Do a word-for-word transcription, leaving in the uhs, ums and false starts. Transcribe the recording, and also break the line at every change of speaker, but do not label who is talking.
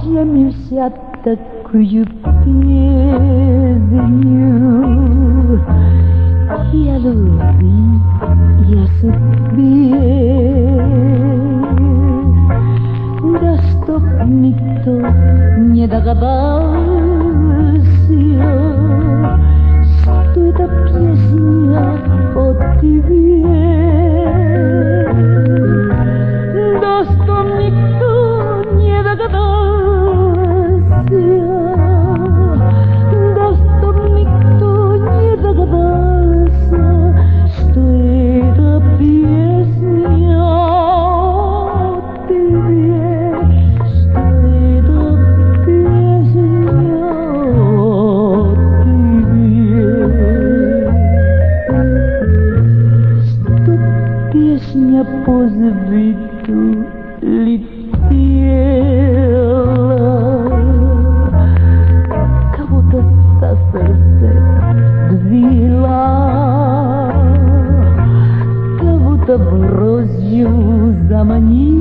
Землюся такую песню. Я любви, я судьбе, да чтоб никто не догадался, что это песня о тебе. Да чтоб никто не догадался, да чтоб никто не догадался, что это песня о тебе, что это песня о тебе, что песня по свету летела, кого-то за сердце взяла, кого-то в розью заманила.